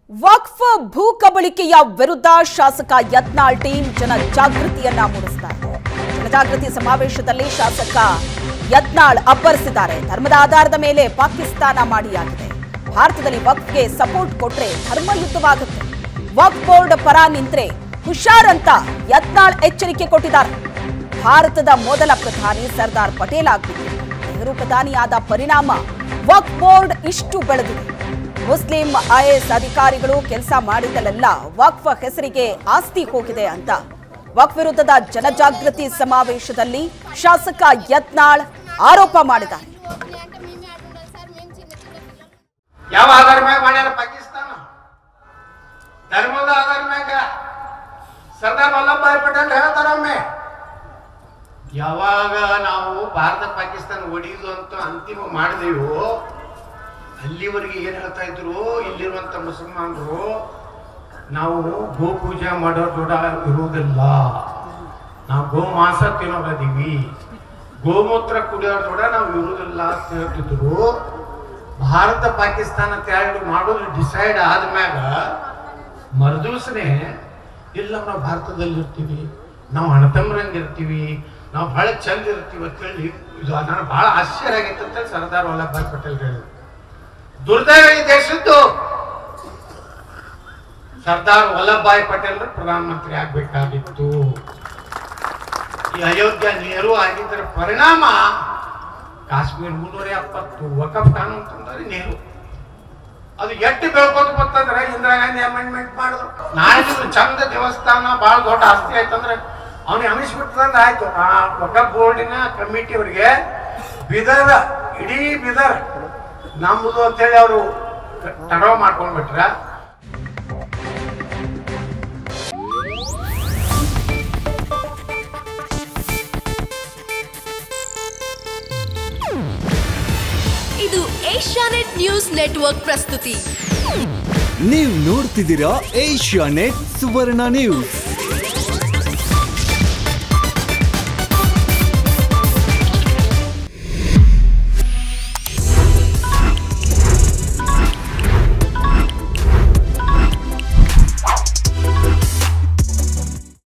ವಕ್ಫ್ ಭೂ ಕಬಳಿಕೆಯ ವಿರುದ್ಧ ಶಾಸಕ ಯತ್ನಾಳ್ ಟೀಮ್ ಜನಜಾಗೃತಿಯನ್ನ ಮೂಡಿಸಿದ್ದಾರೆ. ಜನಜಾಗೃತಿ ಸಮಾವೇಶದಲ್ಲಿ ಶಾಸಕ ಯತ್ನಾಳ್ ಅಬ್ಬರಿಸಿದ್ದಾರೆ. ಧರ್ಮದ ಆಧಾರದ ಮೇಲೆ ಪಾಕಿಸ್ತಾನ ಮಾಡಿಯಾಗಿದೆ. ಭಾರತದಲ್ಲಿ ವಕ್ಫ್ಗೆ ಸಪೋರ್ಟ್ ಕೊಟ್ರೆ ಧರ್ಮಯುದ್ಧವಾಗುತ್ತೆ. ವಕ್ಫ್ ಬೋರ್ಡ್ ಪರ ನಿಂತ್ರೆ ಹುಷಾರ್ ಅಂತ ಯತ್ನಾಳ್ ಎಚ್ಚರಿಕೆ ಕೊಟ್ಟಿದ್ದಾರೆ. ಭಾರತದ ಮೊದಲ ಪ್ರಧಾನಿ ಸರ್ದಾರ್ ಪಟೇಲ್ ಆಗಿದ್ದು ನೆಹರು ಪ್ರಧಾನಿಯಾದ ಪರಿಣಾಮ ವಕ್ಫ್ ಬೋರ್ಡ್ ಇಷ್ಟು ಬೆಳೆದಿದೆ. ಮುಸ್ಲಿಂ ಐಎಎಸ್ ಅಧಿಕಾರಿಗಳು ಕೆಲಸ ಮಾಡಿದಲ್ಲೆಲ್ಲ ವಕ್ಫ್ ಹೆಸರಿಗೆ ಆಸ್ತಿ ಹೋಗಿದೆ ಅಂತ ವಕ್ಫ್ ವಿರುದ್ಧದ ಜನಜಾಗೃತಿ ಸಮಾವೇಶದಲ್ಲಿ ಶಾಸಕ ಯತ್ನಾಳ್ ಆರೋಪ ಮಾಡಿದ್ದಾರೆ. ಯಾವ ಆಧಾರ ಮ್ಯಾಗ ಮಾಡ್ಯಾರ ಪಾಕಿಸ್ತಾನ? ಧರ್ಮದ ಆಧಾರ ಮ್ಯಾಗ. ಸರ್ದಾರ್ ವಲ್ಲಭಭಾಯಿ ಪಟೇಲ್ ಹೇಳ್ತಾರೊಮ್ಮೆ, ಯಾವಾಗ ನಾವು ಭಾರತ ಪಾಕಿಸ್ತಾನ ಒಡೆಯುದು ಅಂತ ಅಂತಿಮ ಮಾಡಿದೆವು, ಅಲ್ಲಿವರೆಗೆ ಏನ್ ಹೇಳ್ತಾ ಇದ್ರು ಇಲ್ಲಿರುವಂತ ಮುಸಲ್ಮಾನರು, ನಾವು ಗೋ ಪೂಜೆ ಮಾಡೋರ್ ಕೂಡ ಇರುವುದಿಲ್ಲ, ನಾವು ಗೋ ಮಾಂಸ ತಿನ್ನೋದೀವಿ, ಗೋಮೂತ್ರ ಕುಡಿಯೋರ್ ಕೂಡ ನಾವು ಇರುವುದಿಲ್ಲ ಅಂತ ಹೇಳ್ತಿದ್ರು. ಭಾರತ ಪಾಕಿಸ್ತಾನ ತ್ಯಾಗ ಮಾಡೋದು ಡಿಸೈಡ್ ಆದ್ಮ್ಯಾಗ ಮರುದಿವಸನೆ ಇಲ್ಲ ನಾವು ಭಾರತದಲ್ಲಿ ಇರ್ತೀವಿ, ನಾವು ಅಣ್ಣತಮ್ಮರಂಗಿರ್ತೀವಿ, ನಾವು ಬಹಳ ಚಂದ ಇರ್ತೀವಿ ಅಂತ ಹೇಳಿ ಇದು ನನಗೆ ಬಹಳ ಆಶ್ಚರ್ಯ ಆಗೈತೆ ಅಂತ ಸರ್ದಾರ್ ವಲ್ಲಭಭಾಯಿ ಪಟೇಲ್ ಹೇಳಿದ್ರು. ದುರ್ದೈವ ಈ ದೇಶದ್ದು ಸರ್ದಾರ್ ವಲ್ಲಭಭಾಯಿ ಪಟೇಲ್ ಪ್ರಧಾನಮಂತ್ರಿ ಆಗ್ಬೇಕಾಗಿತ್ತು. ಈ ಅಯೋಧ್ಯ ನೆಹರು ಆಗಿದ್ದರ ಪರಿಣಾಮ ಕಾಶ್ಮೀರ 370 ವಕಫ್ ಕಾನೂನು ತಂದ್ರೆ ನೆಹರು. ಅದು ಎಷ್ಟು ಬೆಳ್ಕೊತ ಬರ್ತಂದ್ರೆ ಇಂದಿರಾ ಗಾಂಧಿ ಅಮೆಂಡ್ಮೆಂಟ್ ಮಾಡಿದ್ರು. ನಾಳೆ ಚಂದ ದೇವಸ್ಥಾನ ಬಹಳ ದೊಡ್ಡ ಆಸ್ತಿ ಆಯ್ತಂದ್ರೆ ಅವನಿಗೆ ಅನಿಸ್ಬಿಟ್ಟಂದ್ರೆ ಆಯ್ತು. ಆ ವಕಫ್ ಬೋರ್ಡಿನ ಕಮಿಟಿಯವರಿಗೆ ಬಿದರ್, ಇಡೀ ಬಿದರ್ ನಮ್ಮದು ಅಂತೇಳಿ ಅವರು ತಡವ ಮಾಡ್ಕೊಂಡ್ಬಿಟ್ರ. ಇದು ಏಷ್ಯಾನೆಟ್ ನ್ಯೂಸ್ ನೆಟ್ವರ್ಕ್ ಪ್ರಸ್ತುತಿ. ನೀವು ನೋಡ್ತಿದ್ದೀರಾ ಏಷ್ಯಾನೆಟ್ ಸುವರ್ಣ ನ್ಯೂಸ್.